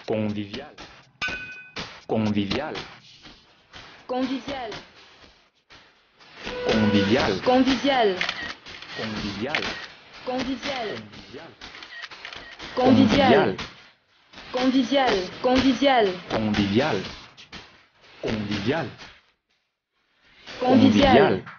Convivial. Convivial. Convivial. Convivial. Convivial. Convivial. Convivial. Convivial. Convivial. Convivial. Convivial. Convivial. Convivial. Convivial.